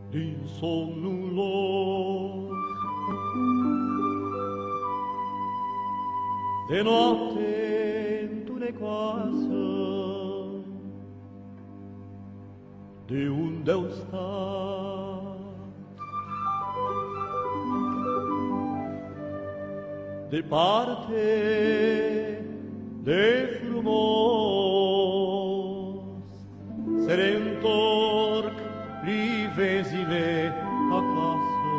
din somnul lor. De noapte întunecoasă, de unde-au stat, departe de frumos, se reîntorc livezile acasă,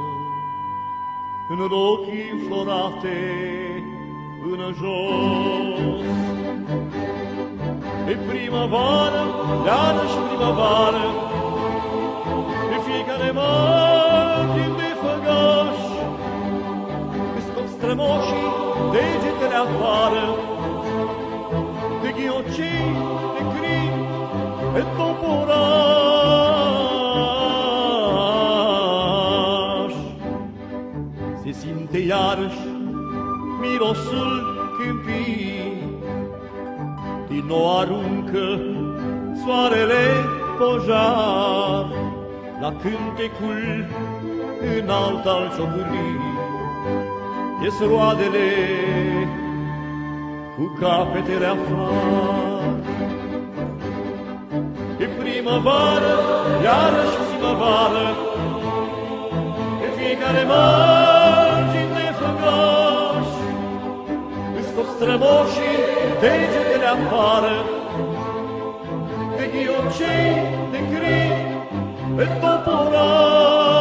în ochii înflorate până jos. E primăvară, iarăși primăvară, pe fiecare margine de făgaș, îți scot strămoșii degetele afară, de ghiocei, de crin, de toporaș. Se simte iarăși mirosul câmpii, din nou aruncă soarele pojar la cântecul înalt al cioburii. Ies roadele cu capetele afară. E primăvară, iarăși primăvară, pe fiecare margine de făgaș, îți scot strămoșii degetele afară, de ghiocei, de crin, de toporaș.